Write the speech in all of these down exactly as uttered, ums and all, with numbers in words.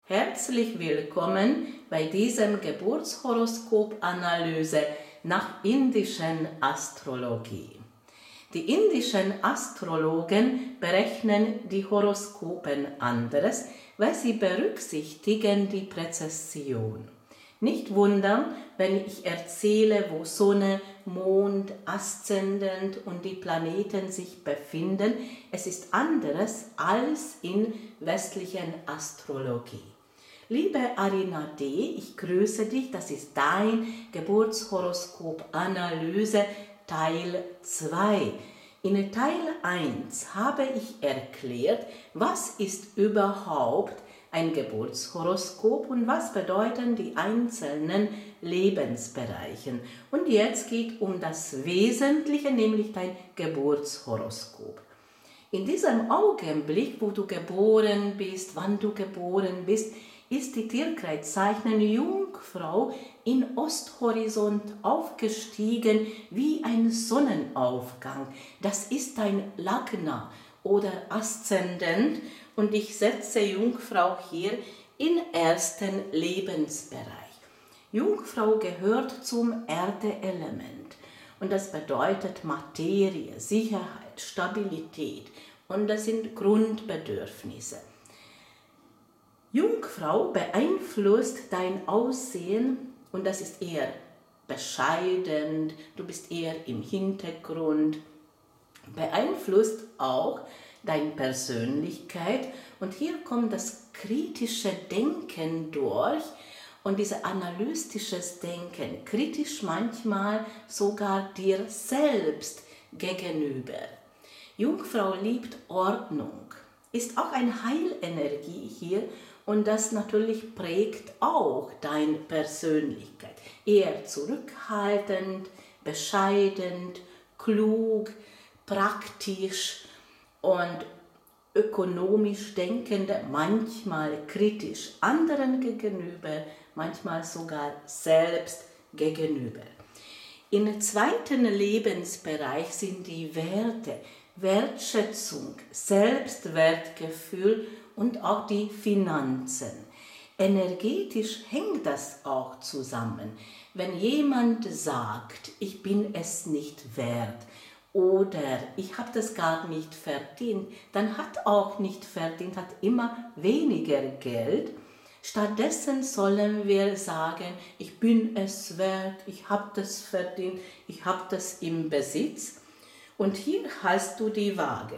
Herzlich willkommen bei diesem Geburtshoroskop-Analyse nach indischen Astrologie. Die indischen Astrologen berechnen die Horoskopen anders, weil sie berücksichtigen die Präzession. Nicht wundern, wenn ich erzähle, wo Sonne, Mond, Aszendent und die Planeten sich befinden. Es ist anderes als in westlichen Astrologie. Liebe Arina D., ich grüße dich, das ist dein Geburtshoroskop-Analyse Teil zwei. In Teil eins habe ich erklärt, was ist überhaupt ein Geburtshoroskop und was bedeuten die einzelnen Lebensbereiche. Und jetzt geht um das Wesentliche, nämlich dein Geburtshoroskop. In diesem Augenblick, wo du geboren bist, wann du geboren bist, ist die Tierkreiszeichen Jungfrau in Osthorizont aufgestiegen wie ein Sonnenaufgang. Das ist dein Lagna oder Aszendent und ich setze Jungfrau hier in ersten Lebensbereich. Jungfrau gehört zum Erdeelement und das bedeutet Materie, Sicherheit, Stabilität und das sind Grundbedürfnisse. Jungfrau beeinflusst dein Aussehen und das ist eher bescheiden, du bist eher im Hintergrund, beeinflusst auch deine Persönlichkeit und hier kommt das kritische Denken durch und dieses analytische Denken, kritisch manchmal sogar dir selbst gegenüber. Jungfrau liebt Ordnung, ist auch eine Heilenergie hier und das natürlich prägt auch deine Persönlichkeit. Eher zurückhaltend, bescheiden, klug, praktisch und ökonomisch denkende, manchmal kritisch anderen gegenüber, manchmal sogar selbst gegenüber. Im zweiten Lebensbereich sind die Werte, Wertschätzung, Selbstwertgefühl und auch die Finanzen. Energetisch hängt das auch zusammen. Wenn jemand sagt, ich bin es nicht wert oder ich habe das gar nicht verdient, dann hat auch nicht verdient, hat immer weniger Geld. Stattdessen sollen wir sagen, ich bin es wert, ich habe das verdient, ich habe das im Besitz. Und hier hast du die Waage.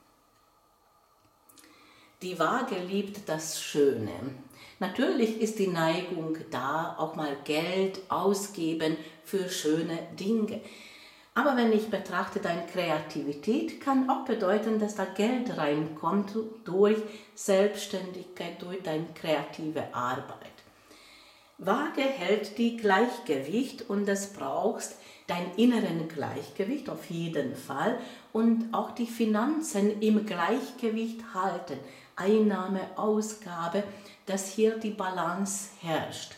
Die Waage liebt das Schöne. Natürlich ist die Neigung da, auch mal Geld ausgeben für schöne Dinge. Aber wenn ich betrachte, deine Kreativität kann auch bedeuten, dass da Geld reinkommt durch Selbstständigkeit, durch deine kreative Arbeit. Waage hält die Gleichgewicht und das brauchst dein inneren Gleichgewicht auf jeden Fall und auch die Finanzen im Gleichgewicht halten. Einnahme, Ausgabe, dass hier die Balance herrscht.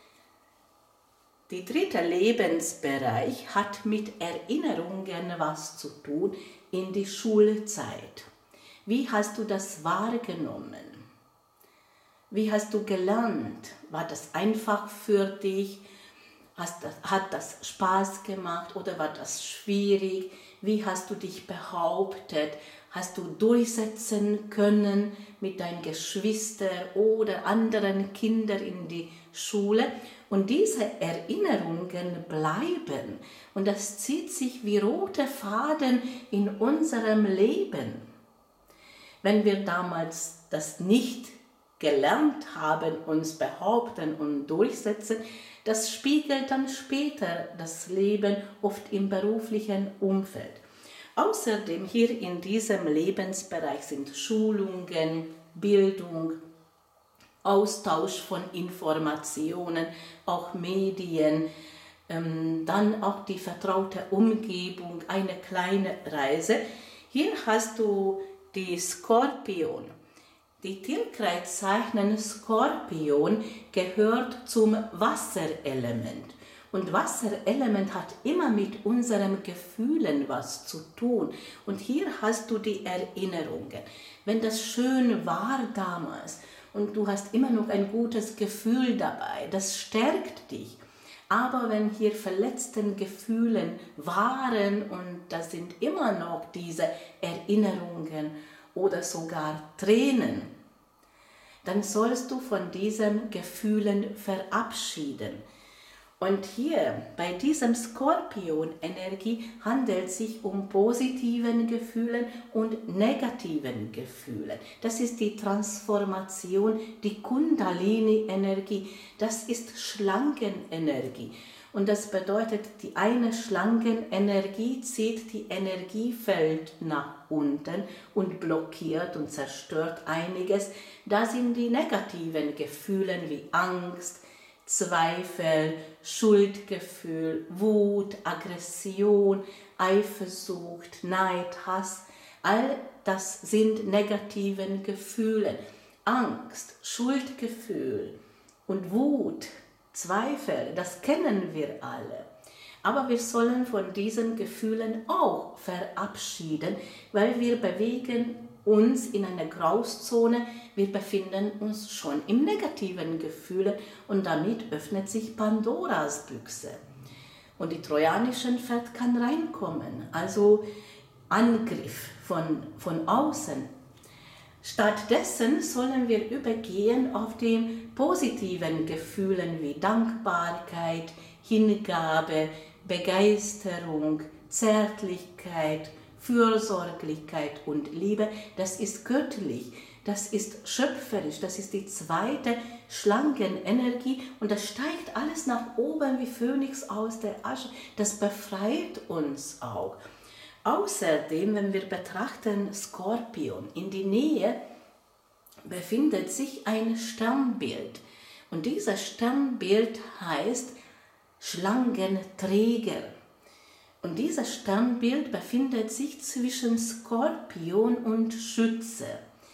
Der dritte Lebensbereich hat mit Erinnerungen was zu tun in die Schulzeit. Wie hast du das wahrgenommen? Wie hast du gelernt? War das einfach für dich? Hast das, hat das Spaß gemacht oder war das schwierig? Wie hast du dich behauptet? Hast du durchsetzen können mit deinen Geschwistern oder anderen Kindern in die Schule? Und diese Erinnerungen bleiben und das zieht sich wie rote Faden in unserem Leben. Wenn wir damals das nicht gelernt haben, uns behaupten und durchsetzen, das spiegelt dann später das Leben oft im beruflichen Umfeld. Außerdem hier in diesem Lebensbereich sind Schulungen, Bildung, Austausch von Informationen, auch Medien, ähm, dann auch die vertraute Umgebung, eine kleine Reise. Hier hast du die Skorpion. Die Tierkreiszeichen Skorpion gehört zum Wasserelement. Und Wasserelement hat immer mit unseren Gefühlen was zu tun. Und hier hast du die Erinnerungen. Wenn das schön war damals und du hast immer noch ein gutes Gefühl dabei. Das stärkt dich. Aber wenn hier verletzten Gefühlen waren und da sind immer noch diese Erinnerungen oder sogar Tränen, dann sollst du von diesen Gefühlen verabschieden. Und hier bei diesem Skorpion-Energie handelt es sich um positiven Gefühlen und negativen Gefühlen. Das ist die Transformation, die Kundalini-Energie. Das ist Schlangenenergie. Und das bedeutet, die eine Schlangenenergie zieht die Energiefeld nach unten und blockiert und zerstört einiges. Da sind die negativen Gefühle wie Angst, Zweifel, Schuldgefühl, Wut, Aggression, Eifersucht, Neid, Hass. All das sind negative Gefühle. Angst, Schuldgefühl und Wut, Zweifel, das kennen wir alle. Aber wir sollen von diesen Gefühlen auch verabschieden, weil wir bewegen uns in einer Grauzone, wir befinden uns schon im negativen Gefühl und damit öffnet sich Pandoras Büchse. Und die trojanische Pferd kann reinkommen, also Angriff von, von außen. Stattdessen sollen wir übergehen auf die positiven Gefühle wie Dankbarkeit, Hingabe, Begeisterung, Zärtlichkeit, Fürsorglichkeit und Liebe. Das ist göttlich, das ist schöpferisch, das ist die zweite Schlangenenergie und das steigt alles nach oben wie Phönix aus der Asche. Das befreit uns auch. Außerdem, wenn wir betrachten Skorpion, in die Nähe befindet sich ein Sternbild. Und dieses Sternbild heißt Schlangenträger. Und dieses Sternbild befindet sich zwischen Skorpion und Schütze.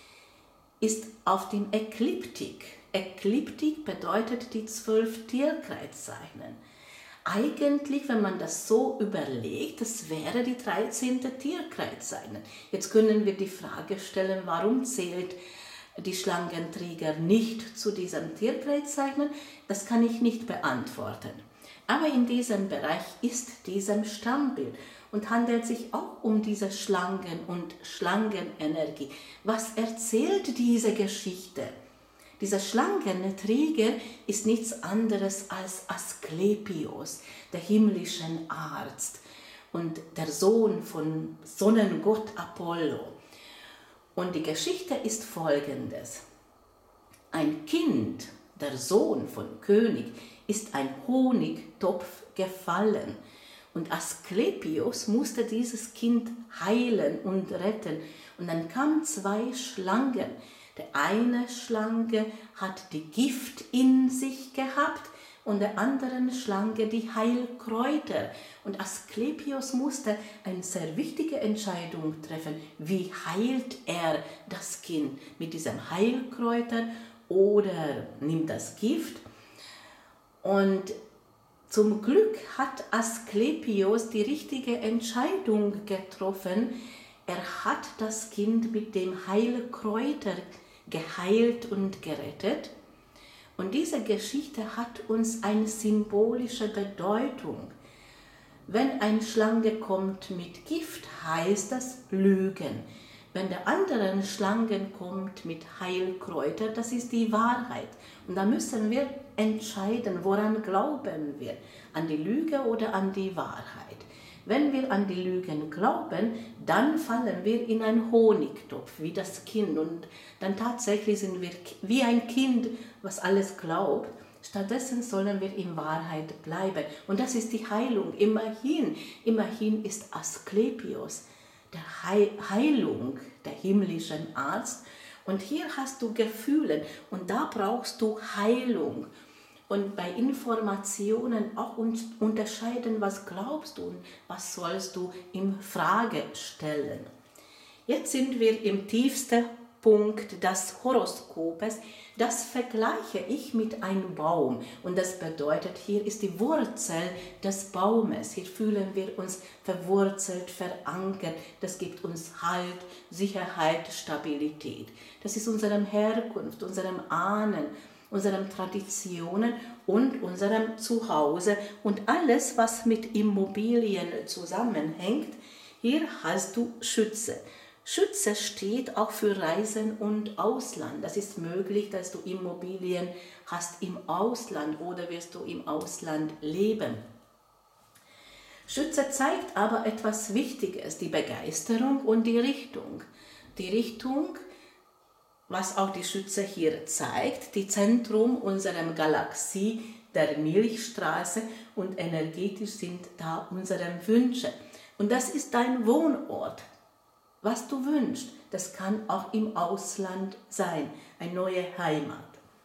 Ist auf dem Ekliptik. Ekliptik bedeutet die zwölf Tierkreiszeichen. Eigentlich, wenn man das so überlegt, das wäre die dreizehnte Tierkreiszeichen. Jetzt können wir die Frage stellen, warum zählt die Schlangenträger nicht zu diesem Tierkreiszeichen? Das kann ich nicht beantworten. Aber in diesem Bereich ist diesem Sternbild und handelt sich auch um diese Schlangen und Schlangenenergie. Was erzählt diese Geschichte? Dieser Schlangenträger ist nichts anderes als Asklepios, der himmlische Arzt und der Sohn von Sonnengott Apollo. Und die Geschichte ist folgendes. Ein Kind, der Sohn von König, ist ein Honigtopf gefallen. Und Asklepios musste dieses Kind heilen und retten. Und dann kamen zwei Schlangen. Die eine Schlange hat die Gift in sich gehabt und der anderen Schlange die Heilkräuter. Und Asklepios musste eine sehr wichtige Entscheidung treffen. Wie heilt er das Kind? Mit diesem Heilkräuter oder nimmt das Gift? Und zum Glück hat Asklepios die richtige Entscheidung getroffen. Er hat das Kind mit dem Heilkräuter geheilt und gerettet. Und diese Geschichte hat uns eine symbolische Bedeutung. Wenn eine Schlange kommt mit Gift, heißt das Lügen. Wenn der andere Schlange kommt mit Heilkräuter, das ist die Wahrheit. Und da müssen wir entscheiden, woran glauben wir, an die Lüge oder an die Wahrheit. Wenn wir an die Lügen glauben, dann fallen wir in einen Honigtopf, wie das Kind. Und dann tatsächlich sind wir wie ein Kind, was alles glaubt. Stattdessen sollen wir in Wahrheit bleiben. Und das ist die Heilung. Immerhin, immerhin ist Asklepios der Heilung, der himmlischen Arzt. Und hier hast du Gefühle und da brauchst du Heilung. Und bei Informationen auch unterscheiden, was glaubst du und was sollst du in Frage stellen. Jetzt sind wir im tiefsten Punkt des Horoskopes, das vergleiche ich mit einem Baum. Und das bedeutet, hier ist die Wurzel des Baumes. Hier fühlen wir uns verwurzelt, verankert. Das gibt uns Halt, Sicherheit, Stabilität. Das ist unserem Herkunft, unserem Ahnen, unseren Traditionen und unserem Zuhause und alles, was mit Immobilien zusammenhängt. Hier hast du Schütze. Schütze steht auch für Reisen und Ausland. Das ist möglich, dass du Immobilien hast im Ausland oder wirst du im Ausland leben. Schütze zeigt aber etwas Wichtiges, die Begeisterung und die Richtung. Die Richtung, was auch die Schütze hier zeigt, die Zentrum unserer Galaxie, der Milchstraße und energetisch sind da unsere Wünsche. Und das ist dein Wohnort. Was du wünschst, das kann auch im Ausland sein, eine neue Heimat.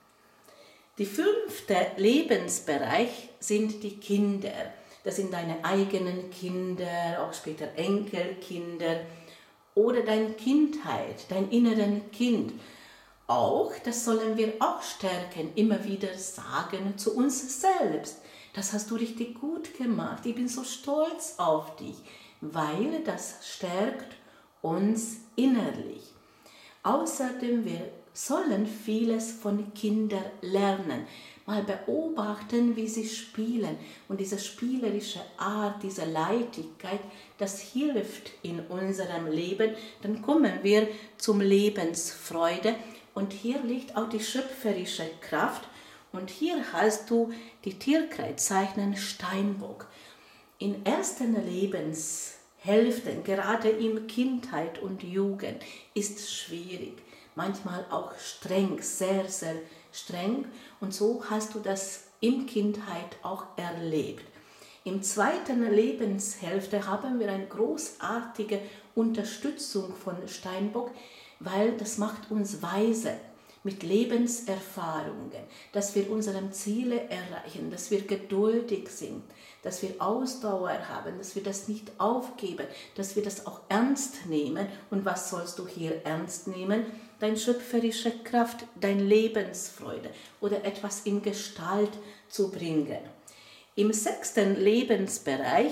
Der fünfte Lebensbereich sind die Kinder. Das sind deine eigenen Kinder, auch später Enkelkinder oder deine Kindheit, dein inneren Kind. Auch, das sollen wir auch stärken, immer wieder sagen zu uns selbst. Das hast du richtig gut gemacht, ich bin so stolz auf dich, weil das stärkt uns innerlich. Außerdem, wir sollen vieles von Kindern lernen. Mal beobachten, wie sie spielen. Und diese spielerische Art, diese Leichtigkeit, das hilft in unserem Leben. Dann kommen wir zum Lebensfreude. Und hier liegt auch die schöpferische Kraft. Und hier hast du die Tierkreiszeichen Steinbock. In ersten Lebenshälften, gerade in Kindheit und Jugend, ist schwierig. Manchmal auch streng, sehr, sehr streng. Und so hast du das in Kindheit auch erlebt. Im zweiten Lebenshälfte haben wir eine großartige Unterstützung von Steinbock, weil das macht uns weise mit Lebenserfahrungen, dass wir unsere Ziele erreichen, dass wir geduldig sind, dass wir Ausdauer haben, dass wir das nicht aufgeben, dass wir das auch ernst nehmen. Und was sollst du hier ernst nehmen? Deine schöpferische Kraft, deine Lebensfreude oder etwas in Gestalt zu bringen. Im sechsten Lebensbereich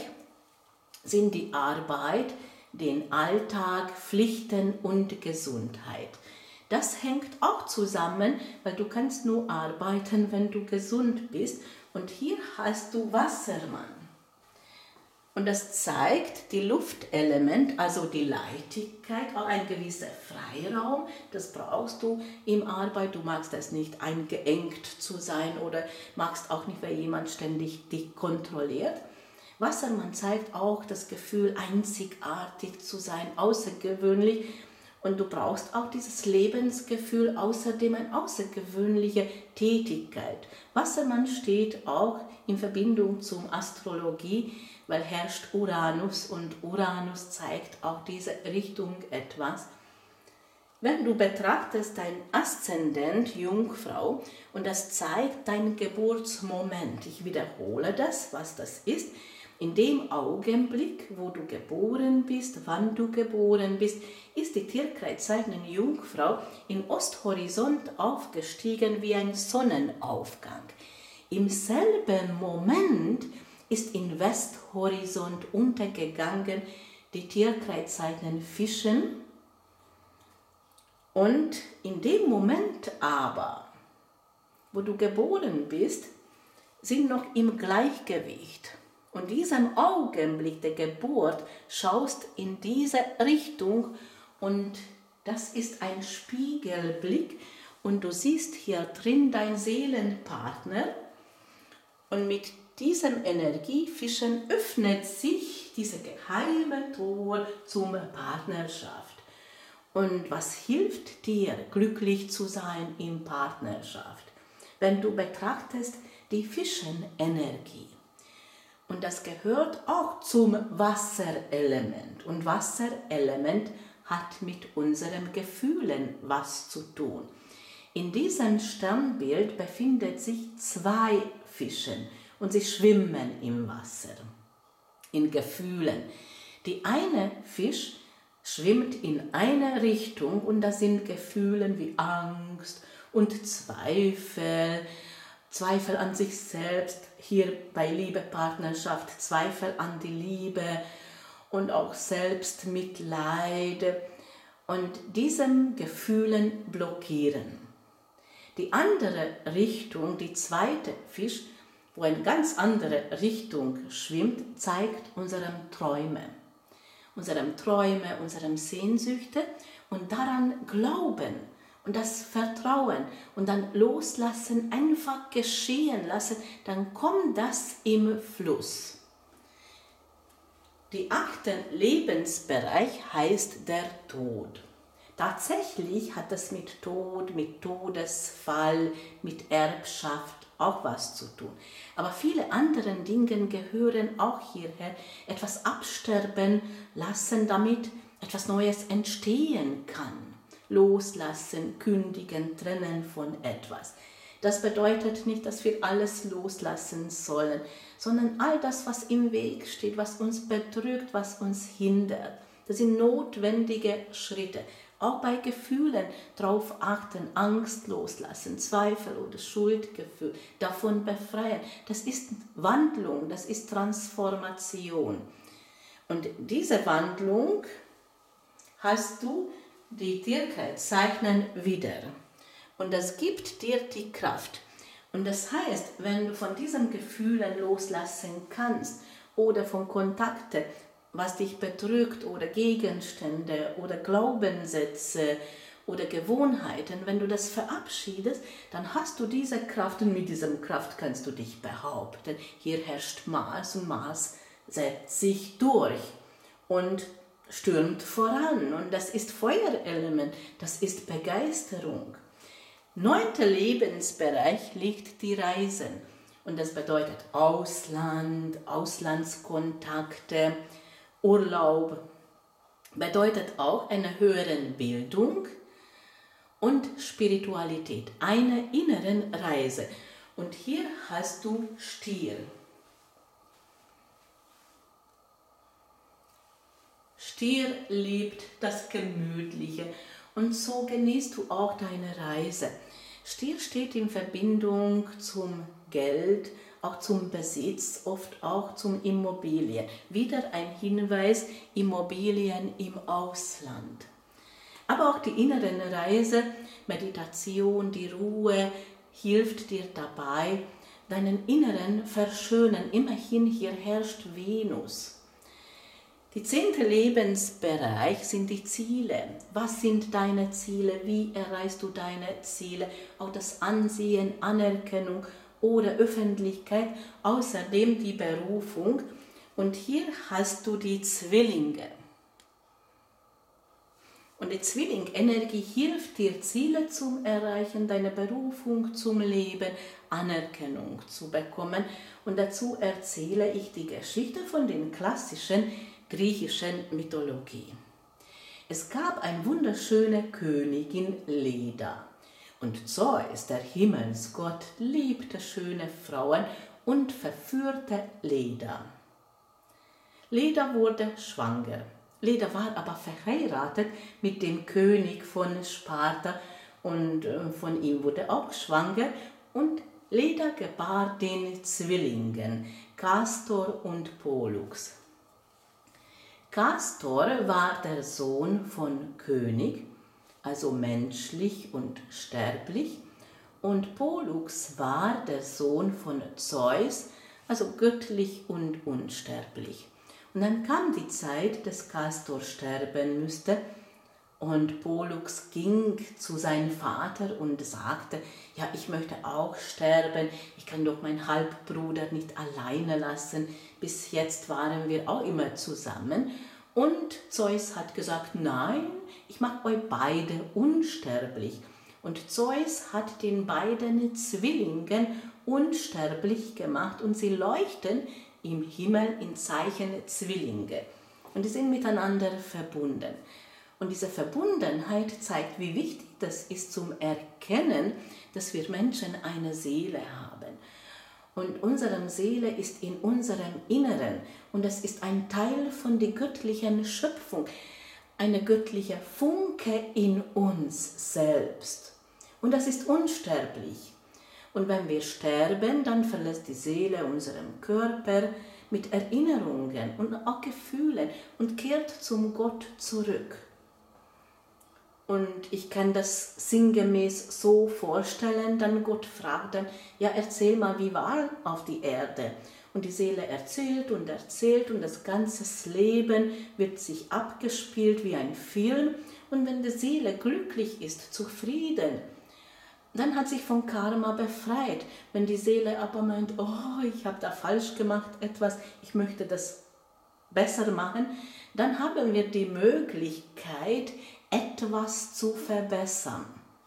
sind die Arbeit, den Alltag, Pflichten und Gesundheit. Das hängt auch zusammen, weil du kannst nur arbeiten, wenn du gesund bist. Und hier hast du Wassermann. Und das zeigt die Luftelement, also die Leichtigkeit, auch ein gewisser Freiraum. Das brauchst du in Arbeit. Du magst es nicht, eingeengt zu sein oder magst auch nicht, weil jemand ständig dich kontrolliert. Wassermann zeigt auch das Gefühl, einzigartig zu sein, außergewöhnlich. Und du brauchst auch dieses Lebensgefühl, außerdem eine außergewöhnliche Tätigkeit. Wassermann steht auch in Verbindung zum Astrologie, weil herrscht Uranus und Uranus zeigt auch diese Richtung etwas. Wenn du betrachtest dein Aszendent Jungfrau und das zeigt deinen Geburtsmoment, ich wiederhole das, was das ist, in dem Augenblick, wo du geboren bist, wann du geboren bist, ist die Tierkreiszeichen Jungfrau im Osthorizont aufgestiegen wie ein Sonnenaufgang. Im selben Moment ist im Westhorizont untergegangen die Tierkreiszeichen Fischen. Und in dem Moment aber, wo du geboren bist, sind noch im Gleichgewicht. Und diesem Augenblick der Geburt schaust in diese Richtung und das ist ein Spiegelblick und du siehst hier drin deinen Seelenpartner und mit diesem Energiefischen öffnet sich diese geheime Tor zur Partnerschaft. Und was hilft dir, glücklich zu sein in Partnerschaft? Wenn du betrachtest die Fischenenergie. Und das gehört auch zum Wasserelement. Und Wasserelement hat mit unseren Gefühlen was zu tun. In diesem Sternbild befinden sich zwei Fischen und sie schwimmen im Wasser, in Gefühlen. Die eine Fisch schwimmt in eine Richtung und das sind Gefühle wie Angst und Zweifel, Zweifel an sich selbst, hier bei Liebe, Partnerschaft, Zweifel an die Liebe und auch Selbstmitleid und diesen Gefühlen blockieren. Die andere Richtung, die zweite Fisch, wo eine ganz andere Richtung schwimmt, zeigt unsere Träume. Unsere Träume, unsere Sehnsüchte und daran glauben und das Vertrauen und dann loslassen, einfach geschehen lassen, dann kommt das im Fluss. Der achte Lebensbereich heißt der Tod. Tatsächlich hat das mit Tod, mit Todesfall, mit Erbschaft auch was zu tun. Aber viele andere Dinge gehören auch hierher. Etwas absterben lassen, damit etwas Neues entstehen kann. Loslassen, kündigen, trennen von etwas. Das bedeutet nicht, dass wir alles loslassen sollen, sondern all das, was im Weg steht, was uns bedrückt, was uns hindert. Das sind notwendige Schritte. Auch bei Gefühlen darauf achten, Angst loslassen, Zweifel oder Schuldgefühl, davon befreien. Das ist Wandlung, das ist Transformation. Und diese Wandlung hast du, die Tierkreiszeichen, wieder. Und das gibt dir die Kraft. Und das heißt, wenn du von diesen Gefühlen loslassen kannst oder von Kontakten, was dich bedrückt oder Gegenstände oder Glaubenssätze oder Gewohnheiten, wenn du das verabschiedest, dann hast du diese Kraft und mit dieser Kraft kannst du dich behaupten. Hier herrscht Maß und Maß setzt sich durch und stürmt voran und das ist Feuerelement, das ist Begeisterung. Neunter Lebensbereich liegt die Reisen und das bedeutet Ausland, Auslandskontakte, Urlaub, bedeutet auch eine höhere Bildung und Spiritualität, eine innere Reise. Und hier hast du Stier. Stier liebt das Gemütliche und so genießt du auch deine Reise. Stier steht in Verbindung zum Geld, auch zum Besitz, oft auch zum Immobilien. Wieder ein Hinweis, Immobilien im Ausland. Aber auch die innere Reise, Meditation, die Ruhe hilft dir dabei, deinen Inneren verschönern. Immerhin hier herrscht Venus. Die zehnte Lebensbereich sind die Ziele. Was sind deine Ziele? Wie erreichst du deine Ziele? Auch das Ansehen, Anerkennung oder Öffentlichkeit, außerdem die Berufung. Und hier hast du die Zwillinge. Und die Zwillingenergie hilft dir, Ziele zu erreichen, deine Berufung zum Leben, Anerkennung zu bekommen. Und dazu erzähle ich die Geschichte von den klassischen griechischen Mythologie. Es gab eine wunderschöne Königin Leda. Und Zeus, der Himmelsgott, liebte schöne Frauen und verführte Leda. Leda wurde schwanger. Leda war aber verheiratet mit dem König von Sparta und von ihm wurde auch schwanger. Und Leda gebar den Zwillingen Kastor und Pollux. Kastor war der Sohn von König, also menschlich und sterblich, und Pollux war der Sohn von Zeus, also göttlich und unsterblich. Und dann kam die Zeit, dass Kastor sterben müsste und Pollux ging zu seinem Vater und sagte, ja, ich möchte auch sterben, ich kann doch meinen Halbbruder nicht alleine lassen, bis jetzt waren wir auch immer zusammen. Und Zeus hat gesagt, nein, ich mache euch beide unsterblich. Und Zeus hat den beiden Zwillingen unsterblich gemacht und sie leuchten im Himmel in Zeichen Zwillinge. Und die sind miteinander verbunden. Und diese Verbundenheit zeigt, wie wichtig das ist zum Erkennen, dass wir Menschen eine Seele haben. Und unsere Seele ist in unserem Inneren und das ist ein Teil von der göttlichen Schöpfung. eine göttliche Funke in uns selbst. Und das ist unsterblich. Und wenn wir sterben, dann verlässt die Seele unseren Körper mit Erinnerungen und auch Gefühlen und kehrt zum Gott zurück. Und ich kann das sinngemäß so vorstellen, dann Gott fragt dann, ja erzähl mal, wie war auf die Erde? Und die Seele erzählt und erzählt und das ganze Leben wird sich abgespielt wie ein Film. Und wenn die Seele glücklich ist, zufrieden, dann hat sich von Karma befreit. Wenn die Seele aber meint, oh, ich habe da falsch gemacht etwas, ich möchte das besser machen, dann haben wir die Möglichkeit, etwas zu verbessern.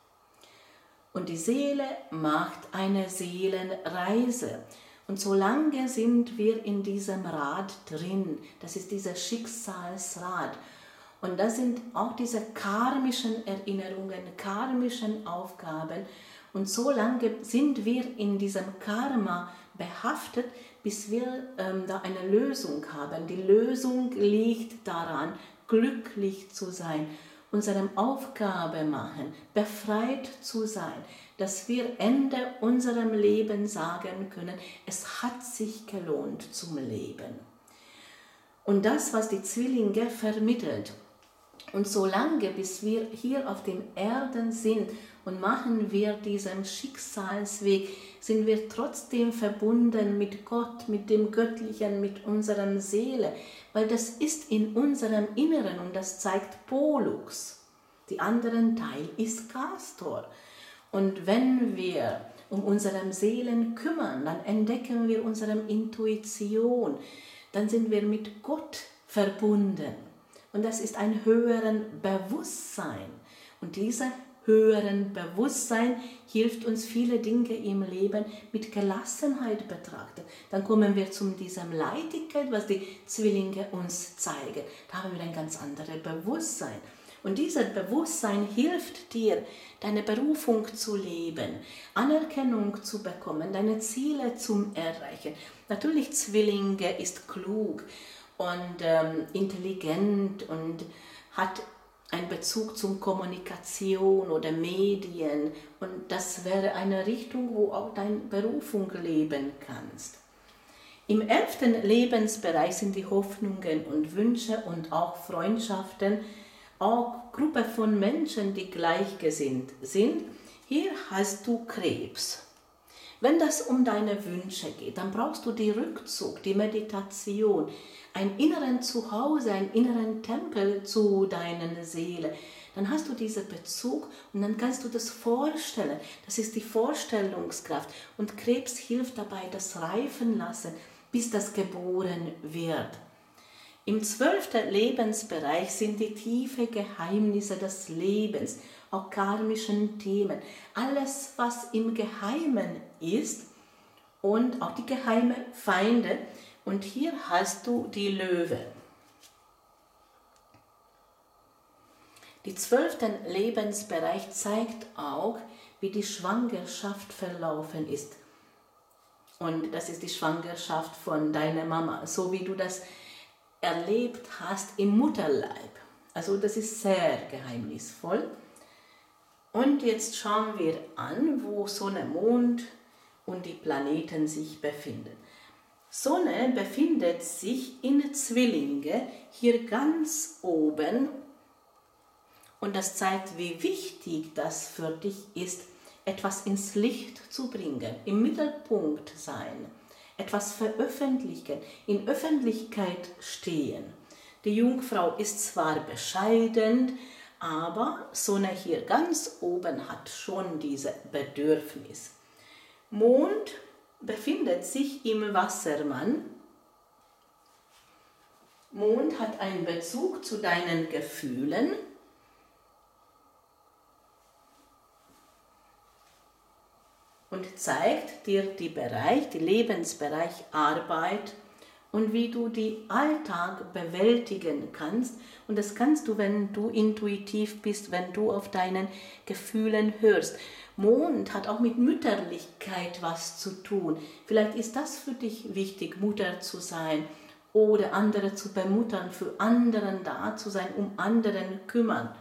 Und die Seele macht eine Seelenreise. Und solange sind wir in diesem Rad drin, das ist dieser Schicksalsrad. Und das sind auch diese karmischen Erinnerungen, karmischen Aufgaben. Und so lange sind wir in diesem Karma behaftet, bis wir ähm, da eine Lösung haben. Die Lösung liegt daran, glücklich zu sein, unsere Aufgabe machen, befreit zu sein, dass wir Ende unserem Leben sagen können, es hat sich gelohnt zum Leben. Und das, was die Zwillinge vermittelt, und solange, bis wir hier auf dem Erden sind und machen wir diesen Schicksalsweg, sind wir trotzdem verbunden mit Gott, mit dem Göttlichen, mit unserer Seele, weil das ist in unserem Inneren und das zeigt Pollux. Die anderen Teil ist Castor. Und wenn wir um unsere Seelen kümmern, dann entdecken wir unsere Intuition, dann sind wir mit Gott verbunden. Und das ist ein höheres Bewusstsein. Und dieser höheren Bewusstsein hilft uns, viele Dinge im Leben mit Gelassenheit betrachten. Dann kommen wir zu diesem Leichtigkeit, was die Zwillinge uns zeigen. Da haben wir ein ganz anderes Bewusstsein. Und dieses Bewusstsein hilft dir, deine Berufung zu leben, Anerkennung zu bekommen, deine Ziele zu erreichen. Natürlich, Zwillinge ist klug und ähm, intelligent und hat einen Bezug zur Kommunikation oder Medien. Und das wäre eine Richtung, wo auch deine Berufung leben kannst. Im elften Lebensbereich sind die Hoffnungen und Wünsche und auch Freundschaften, auch Gruppe von Menschen, die gleichgesinnt sind. Hier hast du Krebs. Wenn das um deine Wünsche geht, dann brauchst du den Rückzug, die Meditation, ein inneren Zuhause, einen inneren Tempel zu deiner Seele. Dann hast du diesen Bezug und dann kannst du das vorstellen. Das ist die Vorstellungskraft. Und Krebs hilft dabei, das reifen lassen, bis das geboren wird. Im zwölften Lebensbereich sind die tiefen Geheimnisse des Lebens, auch karmischen Themen. Alles, was im Geheimen ist und auch die geheimen Feinde. Und hier hast du die Löwe. Die zwölfte Lebensbereich zeigt auch, wie die Schwangerschaft verlaufen ist. Und das ist die Schwangerschaft von deiner Mama, so wie du das erlebt hast im Mutterleib. Also das ist sehr geheimnisvoll. Und jetzt schauen wir an, wo Sonne, Mond und die Planeten sich befinden. Sonne befindet sich in Zwillinge, hier ganz oben. Und das zeigt, wie wichtig das für dich ist, etwas ins Licht zu bringen, im Mittelpunkt sein, etwas veröffentlichen, in Öffentlichkeit stehen. Die Jungfrau ist zwar bescheiden, aber Sonne hier ganz oben hat schon dieses Bedürfnis. Mond befindet sich im Wassermann. Mond hat einen Bezug zu deinen Gefühlen. Und zeigt dir die Bereich, die Lebensbereich Arbeit und wie du den Alltag bewältigen kannst. Und das kannst du, wenn du intuitiv bist, wenn du auf deinen Gefühlen hörst. Mond hat auch mit Mütterlichkeit was zu tun. Vielleicht ist das für dich wichtig, Mutter zu sein oder andere zu bemuttern, für anderen da zu sein, um anderen kümmern.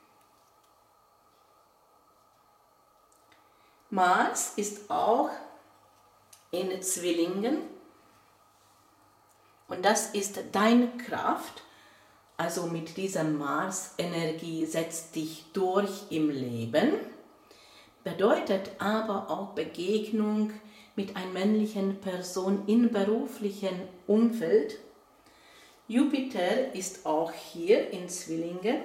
Mars ist auch in Zwillingen und das ist deine Kraft. Also mit dieser Mars-Energie setzt dich durch im Leben, bedeutet aber auch Begegnung mit einer männlichen Person im beruflichen Umfeld. Jupiter ist auch hier in Zwillingen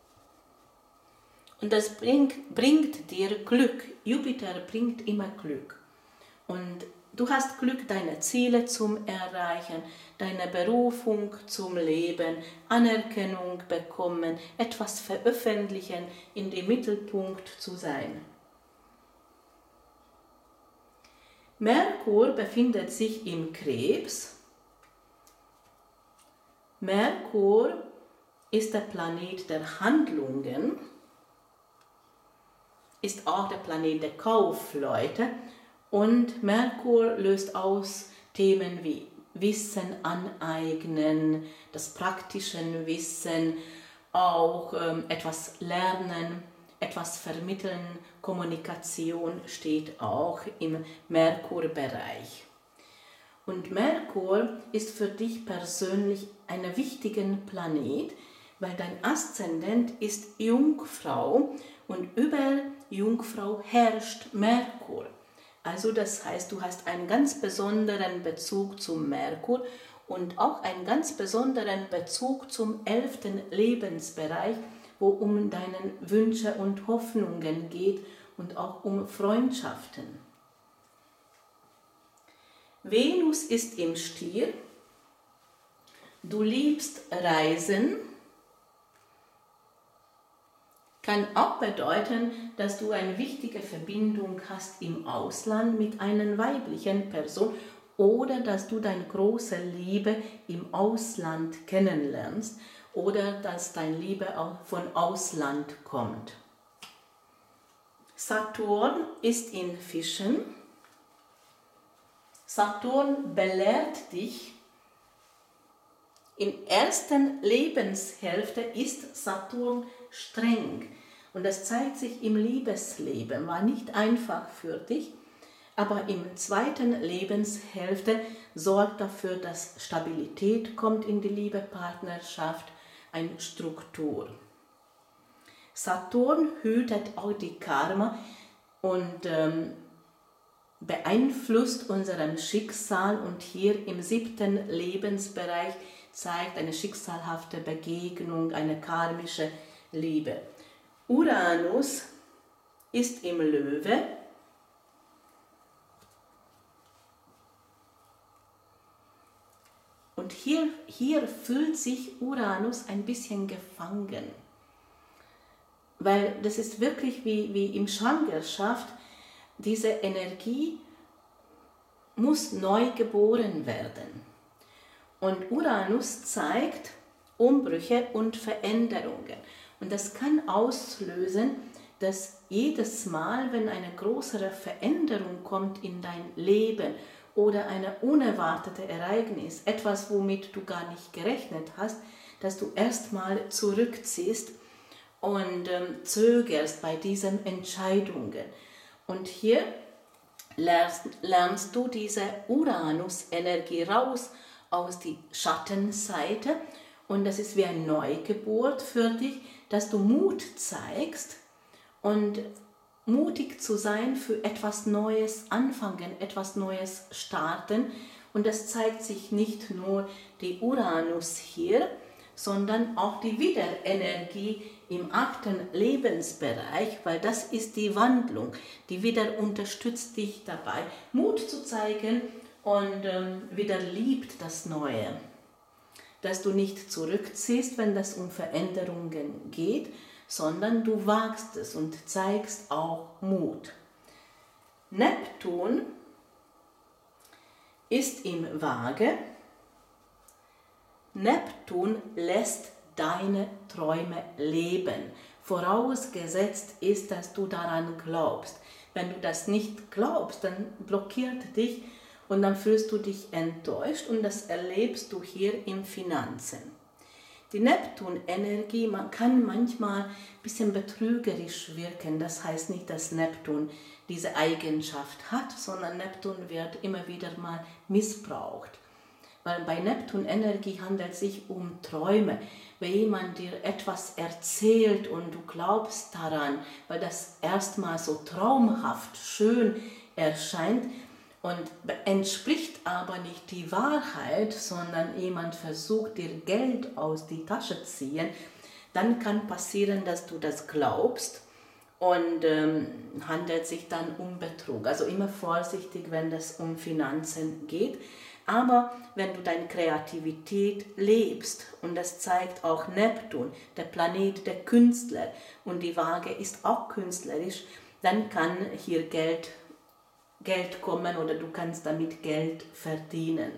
und das bringt, bringt dir Glück. Jupiter bringt immer Glück und du hast Glück, deine Ziele zu erreichen, deine Berufung zum Leben, Anerkennung bekommen, etwas veröffentlichen, in dem Mittelpunkt zu sein. Merkur befindet sich im Krebs. Merkur ist der Planet der Handlungen, ist auch der Planet der Kaufleute und Merkur löst aus Themen wie Wissen aneignen, das praktische Wissen, auch ähm, etwas lernen, etwas vermitteln, Kommunikation steht auch im Merkur-Bereich. Und Merkur ist für dich persönlich ein wichtiger Planet, weil dein Aszendent ist Jungfrau und über Jungfrau herrscht Merkur. Also das heißt, du hast einen ganz besonderen Bezug zum Merkur und auch einen ganz besonderen Bezug zum elften Lebensbereich, wo um deine Wünsche und Hoffnungen geht und auch um Freundschaften. Venus ist im Stier. Du liebst Reisen. Kann auch bedeuten, dass du eine wichtige Verbindung hast im Ausland mit einer weiblichen Person oder dass du deine große Liebe im Ausland kennenlernst oder dass deine Liebe auch von Ausland kommt. Saturn ist in Fischen. Saturn belehrt dich. In der ersten Lebenshälfte ist Saturn streng. Und das zeigt sich im Liebesleben, war nicht einfach für dich, aber im zweiten Lebenshälfte sorgt dafür, dass Stabilität kommt in die Liebepartnerschaft, eine Struktur. Saturn hütet auch die Karma und ähm, beeinflusst unseren Schicksal und hier im siebten Lebensbereich zeigt eine schicksalhafte Begegnung, eine karmische Liebe. Uranus ist im Löwe. Und hier, hier fühlt sich Uranus ein bisschen gefangen. Weil das ist wirklich wie, wie im Schwangerschaft, diese Energie muss neu geboren werden. Und Uranus zeigt Umbrüche und Veränderungen. Und das kann auslösen, dass jedes Mal, wenn eine größere Veränderung kommt in dein Leben oder eine unerwartete Ereignis, etwas, womit du gar nicht gerechnet hast, dass du erstmal zurückziehst und ähm, zögerst bei diesen Entscheidungen. Und hier lernst, lernst du diese Uranus-Energie raus aus der Schattenseite und das ist wie eine Neugeburt für dich, dass du Mut zeigst und mutig zu sein für etwas Neues anfangen, etwas Neues starten. Und das zeigt sich nicht nur die Uranus hier, sondern auch die Widerenergie im achten Lebensbereich, weil das ist die Wandlung. Die Widder unterstützt dich dabei, Mut zu zeigen und ähm, wieder liebt das Neue. Dass du nicht zurückziehst, wenn es um Veränderungen geht, sondern du wagst es und zeigst auch Mut. Neptun ist im Waage. Neptun lässt deine Träume leben. Vorausgesetzt ist, dass du daran glaubst. Wenn du das nicht glaubst, dann blockiert dich und dann fühlst du dich enttäuscht und das erlebst du hier in Finanzen. Die Neptun-Energie, man kann manchmal ein bisschen betrügerisch wirken. Das heißt nicht, dass Neptun diese Eigenschaft hat, sondern Neptun wird immer wieder mal missbraucht. Weil bei Neptun-Energie handelt es sich um Träume. Wenn jemand dir etwas erzählt und du glaubst daran, weil das erstmal so traumhaft schön erscheint, und entspricht aber nicht die Wahrheit, sondern jemand versucht dir Geld aus die Tasche zu ziehen, dann kann passieren, dass du das glaubst und ähm, handelt sich dann um Betrug. Also immer vorsichtig, wenn es um Finanzen geht. Aber wenn du deine Kreativität lebst, und das zeigt auch Neptun, der Planet der Künstler, und die Waage ist auch künstlerisch, dann kann hier Geld Geld kommen oder du kannst damit Geld verdienen.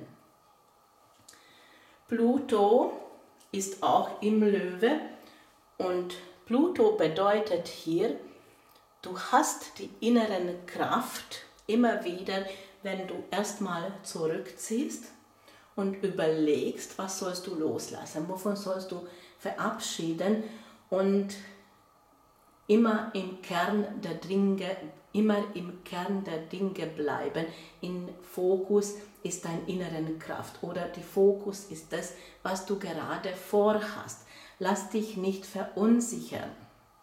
Pluto ist auch im Löwe und Pluto bedeutet hier, du hast die innere Kraft immer wieder, wenn du erstmal zurückziehst und überlegst, was sollst du loslassen, wovon sollst du verabschieden und immer im Kern der Dinge immer im Kern der Dinge bleiben. Im Fokus ist deine innere Kraft oder der Fokus ist das, was du gerade vorhast. Lass dich nicht verunsichern.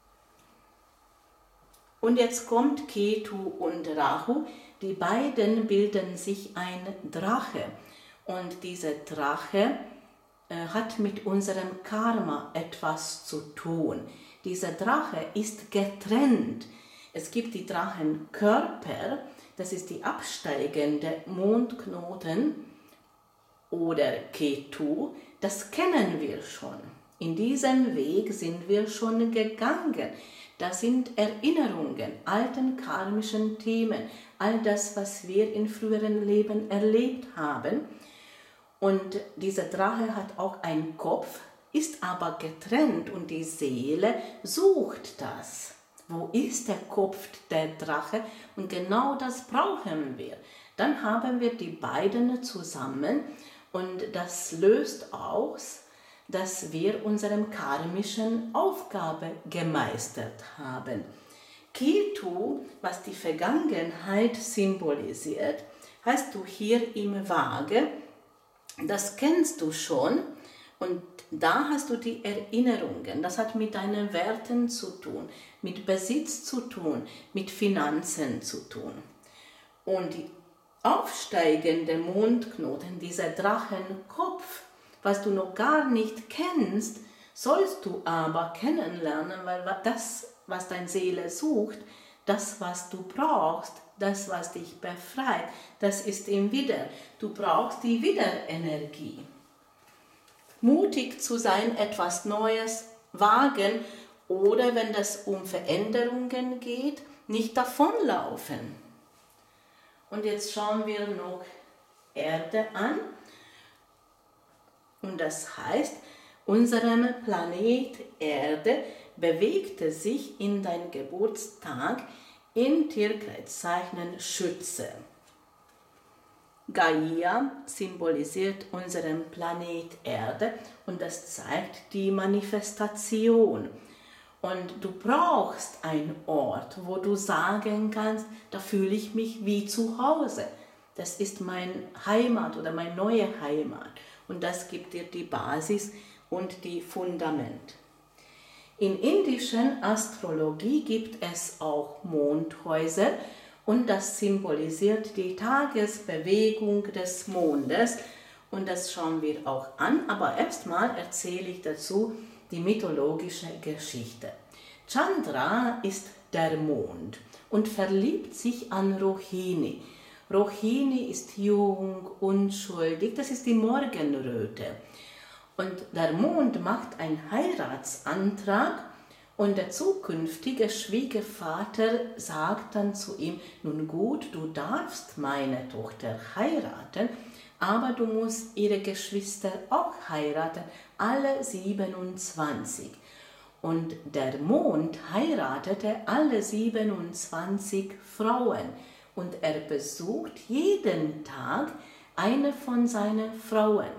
Und jetzt kommt Ketu und Rahu. Die beiden bilden sich ein Drache. Und dieser Drache äh, hat mit unserem Karma etwas zu tun. Dieser Drache ist getrennt. Es gibt die Drachenkörper, das ist die absteigende Mondknoten oder Ketu, das kennen wir schon. In diesem Weg sind wir schon gegangen. Das sind Erinnerungen, alten karmischen Themen, all das, was wir in früheren Leben erlebt haben. Und dieser Drache hat auch einen Kopf, ist aber getrennt und die Seele sucht das. Wo ist der Kopf der Drache? Und genau das brauchen wir. Dann haben wir die beiden zusammen und das löst aus, dass wir unsere karmischen Aufgabe gemeistert haben. Ketu, was die Vergangenheit symbolisiert, hast du hier im Waage, das kennst du schon. Und da hast du die Erinnerungen, das hat mit deinen Werten zu tun, mit Besitz zu tun, mit Finanzen zu tun. Und die aufsteigende Mondknoten, dieser Drachenkopf, was du noch gar nicht kennst, sollst du aber kennenlernen, weil das, was deine Seele sucht, das, was du brauchst, das, was dich befreit, das ist im Widder. Du brauchst die Widderenergie. Mutig zu sein, etwas Neues wagen oder wenn das um Veränderungen geht, nicht davonlaufen. Und jetzt schauen wir noch Erde an. Und das heißt, unserem Planet Erde bewegte sich in deinem Geburtstag in Tierkreiszeichen Schütze. Gaia symbolisiert unseren Planet Erde und das zeigt die Manifestation. Und du brauchst einen Ort, wo du sagen kannst, da fühle ich mich wie zu Hause. Das ist meine Heimat oder meine neue Heimat. Und das gibt dir die Basis und die Fundament. In indischen Astrologie gibt es auch Mondhäuser. Und das symbolisiert die Tagesbewegung des Mondes. Und das schauen wir auch an. Aber erstmal erzähle ich dazu die mythologische Geschichte. Chandra ist der Mond und verliebt sich an Rohini. Rohini ist jung, unschuldig, das ist die Morgenröte. Und der Mond macht einen Heiratsantrag. Und der zukünftige Schwiegervater sagt dann zu ihm, nun gut, du darfst meine Tochter heiraten, aber du musst ihre Geschwister auch heiraten, alle siebenundzwanzig. Und der Mond heiratete alle siebenundzwanzig Frauen. und er besucht jeden Tag eine von seinen Frauen.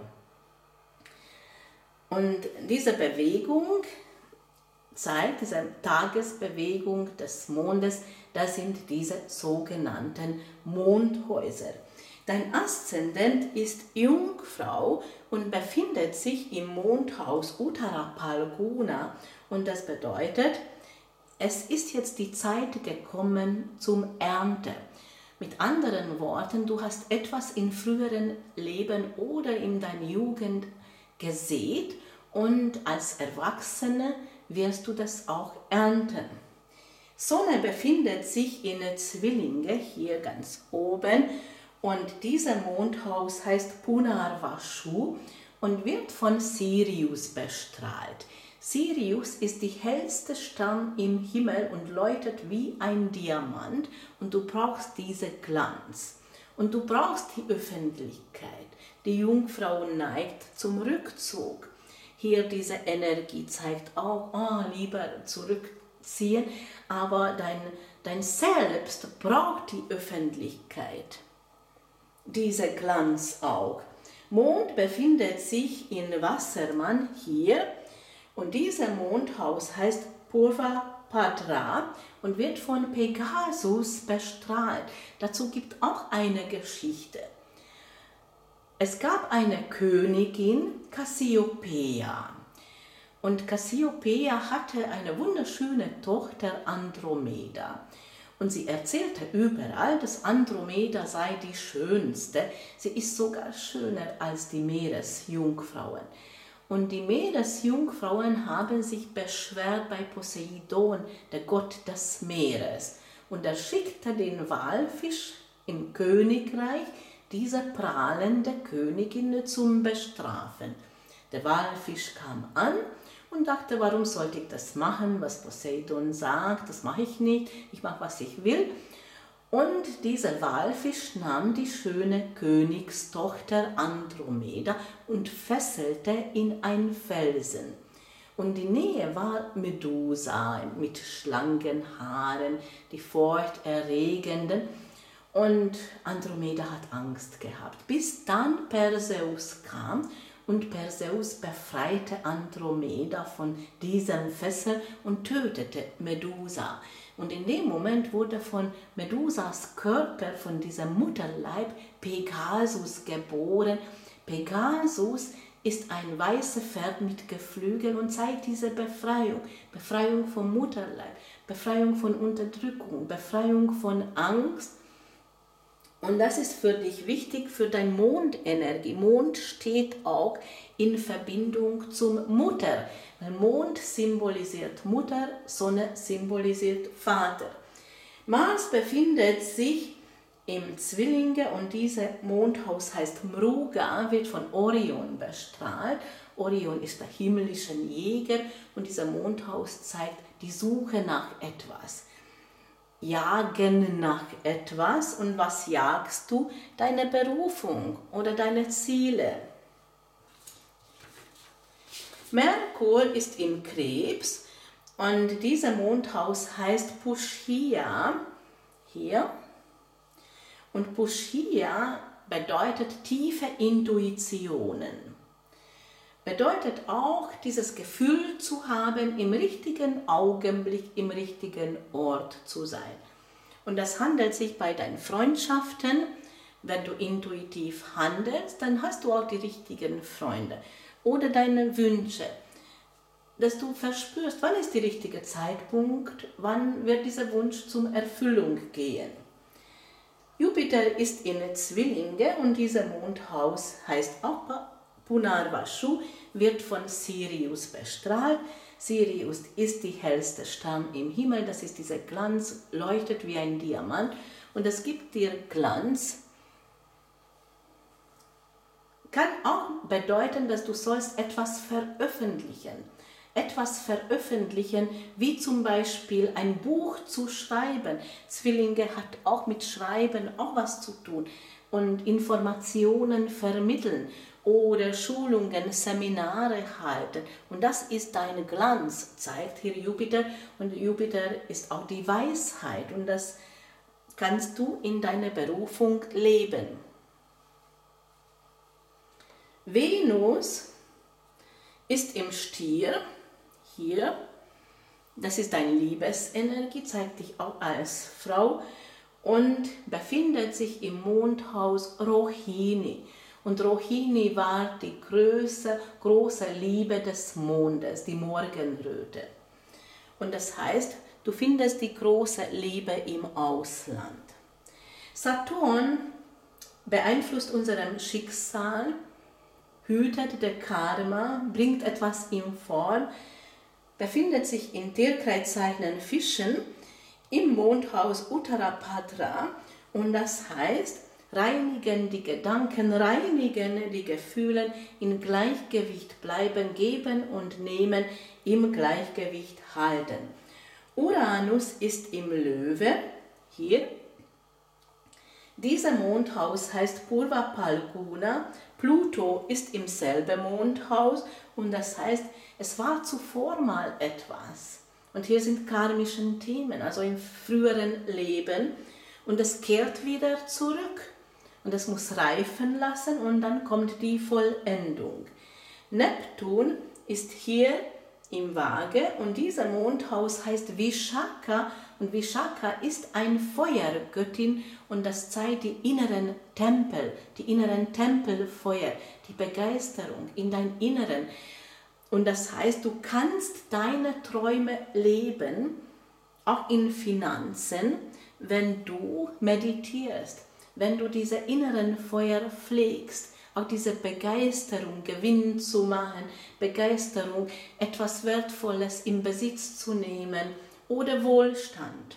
Und diese Bewegung zeigt, diese Tagesbewegung des Mondes, das sind diese sogenannten Mondhäuser. Dein Aszendent ist Jungfrau und befindet sich im Mondhaus Uttara Phalguna und das bedeutet, es ist jetzt die Zeit gekommen zum Ernte. Mit anderen Worten, du hast etwas in früheren Leben oder in deiner Jugend gesät und als Erwachsene wirst du das auch ernten. Sonne befindet sich in Zwillinge, hier ganz oben, und dieser Mondhaus heißt Punarvashu und wird von Sirius bestrahlt. Sirius ist die hellste Stern im Himmel und leuchtet wie ein Diamant und du brauchst diesen Glanz. Und du brauchst die Öffentlichkeit. Die Jungfrau neigt zum Rückzug. Hier diese Energie zeigt auch, oh, lieber zurückziehen, aber dein, dein Selbst braucht die Öffentlichkeit. Dieser Glanz auch. Mond befindet sich in Wassermann hier und dieser Mondhaus heißt Purvapatra und wird von Pegasus bestrahlt. Dazu gibt auch eine Geschichte. Es gab eine Königin, Cassiopeia. Und Cassiopeia hatte eine wunderschöne Tochter, Andromeda. Und sie erzählte überall, dass Andromeda sei die schönste. Sie ist sogar schöner als die Meeresjungfrauen. Und die Meeresjungfrauen haben sich beschwert bei Poseidon, der Gott des Meeres. Und er schickte den Walfisch im Königreich, diese prahlende Königin zum Bestrafen. Der Walfisch kam an und dachte, warum sollte ich das machen, was Poseidon sagt, das mache ich nicht, ich mache, was ich will. Und dieser Walfisch nahm die schöne Königstochter Andromeda und fesselte in einen Felsen. Und die Nähe war Medusa mit Schlangenhaaren, die furchterregenden. Und Andromeda hat Angst gehabt, bis dann Perseus kam und Perseus befreite Andromeda von diesem Fessel und tötete Medusa. Und in dem Moment wurde von Medusas Körper, von diesem Mutterleib, Pegasus geboren. Pegasus ist ein weißes Pferd mit Geflügeln und zeigt diese Befreiung. Befreiung vom Mutterleib, Befreiung von Unterdrückung, Befreiung von Angst. Und das ist für dich wichtig, für deine Mondenergie. Mond steht auch in Verbindung zum Mutter. Weil Mond symbolisiert Mutter, Sonne symbolisiert Vater. Mars befindet sich im Zwillinge und dieses Mondhaus heißt Mruga, wird von Orion bestrahlt. Orion ist der himmlische Jäger und dieser Mondhaus zeigt die Suche nach etwas. Jagen nach etwas. Und was jagst du? Deine Berufung oder deine Ziele. Merkur ist im Krebs und dieser Mondhaus heißt Pushya hier. Und Pushya bedeutet tiefe Intuitionen. Bedeutet auch, dieses Gefühl zu haben, im richtigen Augenblick, im richtigen Ort zu sein. Und das handelt sich bei deinen Freundschaften, wenn du intuitiv handelst, dann hast du auch die richtigen Freunde. Oder deine Wünsche, dass du verspürst, wann ist der richtige Zeitpunkt, wann wird dieser Wunsch zur Erfüllung gehen. Jupiter ist in Zwillinge und dieser Mondhaus heißt auch Punarvashu, wird von Sirius bestrahlt. Sirius ist die hellste Stern im Himmel, das ist dieser Glanz, leuchtet wie ein Diamant und es gibt dir Glanz. Kann auch bedeuten, dass du sollst etwas veröffentlichen. Etwas veröffentlichen, wie zum Beispiel ein Buch zu schreiben. Zwillinge hat auch mit Schreiben auch was zu tun und Informationen vermitteln oder Schulungen, Seminare halten. Und das ist dein Glanz, zeigt hier Jupiter. Und Jupiter ist auch die Weisheit und das kannst du in deiner Berufung leben. Venus ist im Stier, hier, das ist deine Liebesenergie, zeigt dich auch als Frau und befindet sich im Mondhaus Rohini. Und Rohini war die große, große Liebe des Mondes, die Morgenröte. Und das heißt, du findest die große Liebe im Ausland. Saturn beeinflusst unser Schicksal, hütet der Karma, bringt etwas in Form, befindet sich in Tierkreiszeichen Fischen im Mondhaus Uttarapada und das heißt, reinigen die Gedanken, reinigen die Gefühle, in Gleichgewicht bleiben, geben und nehmen, im Gleichgewicht halten. Uranus ist im Löwe, hier. Dieser Mondhaus heißt Purva Phalguna, Pluto ist im selben Mondhaus und das heißt, es war zuvor mal etwas. Und hier sind karmische Themen, also im früheren Leben und es kehrt wieder zurück. Und es muss reifen lassen und dann kommt die Vollendung. Neptun ist hier im Waage und dieser Mondhaus heißt Vishaka und Vishaka ist ein Feuergöttin und das zeigt die inneren Tempel, die inneren Tempelfeuer, die Begeisterung in dein Inneren. Und das heißt, du kannst deine Träume leben, auch in Finanzen, wenn du meditierst. Wenn du diese inneren Feuer pflegst, auch diese Begeisterung, Gewinn zu machen, Begeisterung, etwas Wertvolles in Besitz zu nehmen oder Wohlstand.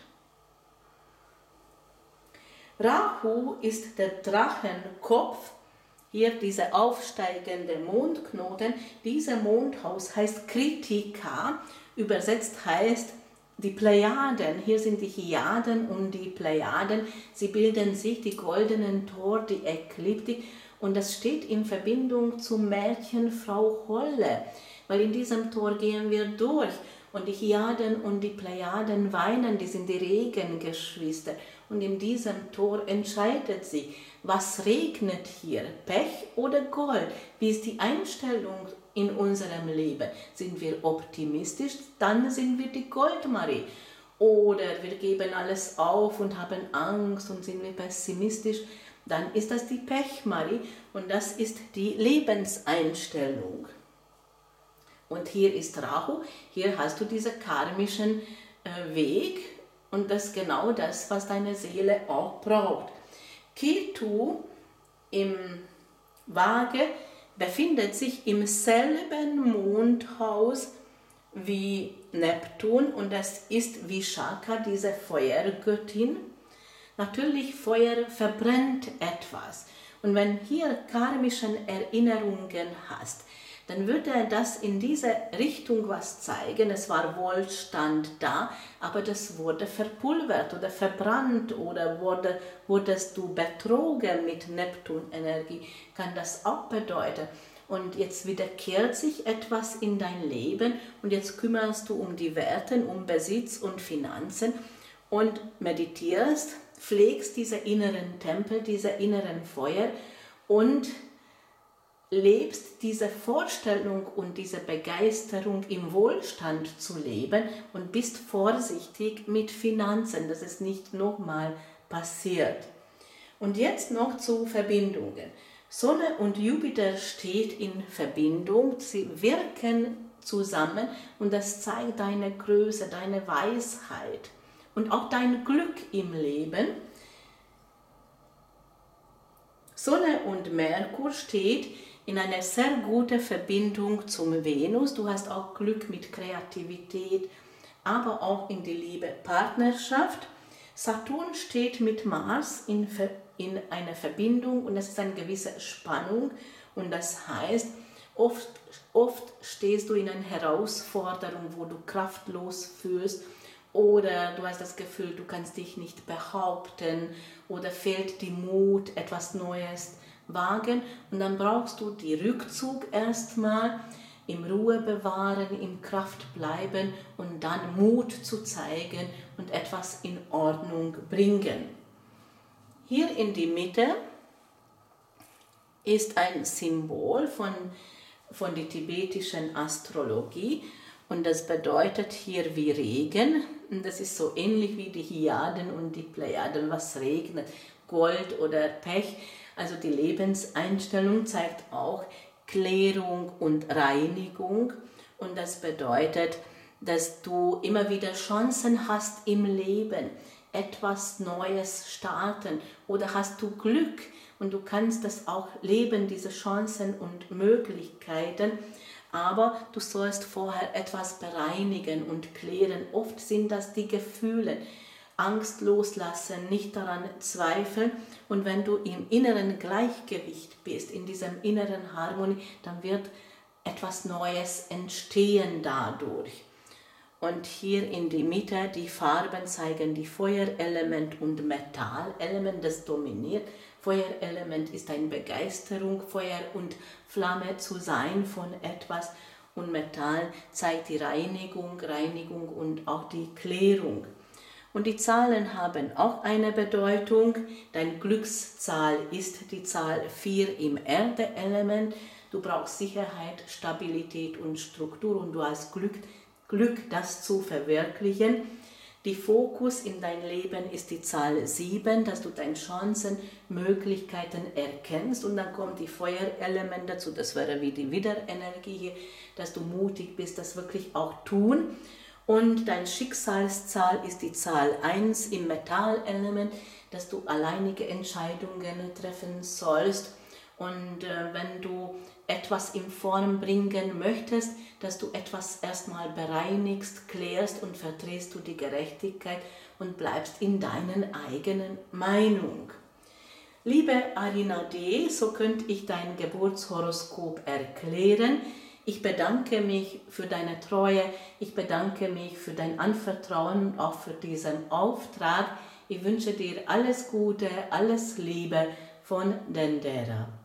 Rahu ist der Drachenkopf, hier dieser aufsteigende Mondknoten. Dieser Mondhaus heißt Kritika, übersetzt heißt die Plejaden, hier sind die Hyaden und die Plejaden, sie bilden sich die goldenen Tor, die Ekliptik und das steht in Verbindung zum Märchen Frau Holle, weil in diesem Tor gehen wir durch und die Hyaden und die Plejaden weinen, die sind die Regengeschwister und in diesem Tor entscheidet sie, was regnet hier, Pech oder Gold, wie ist die Einstellung in unserem Leben. Sind wir optimistisch, dann sind wir die Goldmarie. Oder wir geben alles auf und haben Angst und sind wir pessimistisch, dann ist das die Pechmarie und das ist die Lebenseinstellung. Und hier ist Rahu, hier hast du diesen karmischen äh, Weg und das ist genau das, was deine Seele auch braucht. Ketu im Waage befindet sich im selben Mondhaus wie Neptun und das ist Vishaka, diese Feuergöttin. Natürlich, Feuer verbrennt etwas und wenn hier karmische Erinnerungen hast, dann würde das in diese Richtung was zeigen. Es war Wohlstand da, aber das wurde verpulvert oder verbrannt oder wurde, wurdest du betrogen mit Neptunenergie, kann das auch bedeuten. Und jetzt wiederkehrt sich etwas in dein Leben und jetzt kümmerst du um die Werte, um Besitz und Finanzen und meditierst, pflegst diese inneren Tempel, diese inneren Feuer und lebst diese Vorstellung und diese Begeisterung im Wohlstand zu leben und bist vorsichtig mit Finanzen, dass es nicht nochmal passiert. Und jetzt noch zu Verbindungen. Sonne und Jupiter steht in Verbindung, sie wirken zusammen und das zeigt deine Größe, deine Weisheit und auch dein Glück im Leben. Sonne und Merkur steht in einer sehr guten Verbindung zum Venus. Du hast auch Glück mit Kreativität, aber auch in die Liebe, Partnerschaft. Saturn steht mit Mars in, in einer Verbindung und das ist eine gewisse Spannung und das heißt, oft, oft stehst du in einer Herausforderung, wo du kraftlos fühlst oder du hast das Gefühl, du kannst dich nicht behaupten oder fehlt die Mut, etwas Neues wagen und dann brauchst du die Rückzug erstmal, im Ruhe bewahren, in Kraft bleiben und dann Mut zu zeigen und etwas in Ordnung bringen. Hier in die Mitte ist ein Symbol von, von der tibetischen Astrologie und das bedeutet hier wie Regen. Und das ist so ähnlich wie die Hyaden und die Plejaden, was regnet, Gold oder Pech. Also die Lebenseinstellung zeigt auch Klärung und Reinigung und das bedeutet, dass du immer wieder Chancen hast im Leben, etwas Neues starten oder hast du Glück und du kannst das auch leben, diese Chancen und Möglichkeiten, aber du sollst vorher etwas bereinigen und klären. Oft sind das die Gefühle, Angst loslassen, nicht daran zweifeln und wenn du im inneren Gleichgewicht bist, in diesem inneren Harmonie, dann wird etwas Neues entstehen dadurch. Und hier in die Mitte, die Farben zeigen die Feuerelement und Metallelement, das dominiert. Feuerelement ist eine Begeisterung, Feuer und Flamme zu sein von etwas und Metall zeigt die Reinigung, Reinigung und auch die Klärung. Und die Zahlen haben auch eine Bedeutung. Dein Glückszahl ist die Zahl vier im Erdeelement. Du brauchst Sicherheit, Stabilität und Struktur und du hast Glück, Glück, das zu verwirklichen. Die Fokus in dein Leben ist die Zahl sieben, dass du deine Chancen, Möglichkeiten erkennst und dann kommt die Feuerelement dazu, das wäre wie die Widerenergie hier, dass du mutig bist, das wirklich auch tun. Und dein Schicksalszahl ist die Zahl eins im Metallelement, dass du alleinige Entscheidungen treffen sollst. Und äh, wenn du etwas in Form bringen möchtest, dass du etwas erstmal bereinigst, klärst und vertrittst du die Gerechtigkeit und bleibst in deiner eigenen Meinung. Liebe Arina D., so könnte ich dein Geburtshoroskop erklären. Ich bedanke mich für deine Treue, ich bedanke mich für dein Anvertrauen und auch für diesen Auftrag. Ich wünsche dir alles Gute, alles Liebe von Dendera.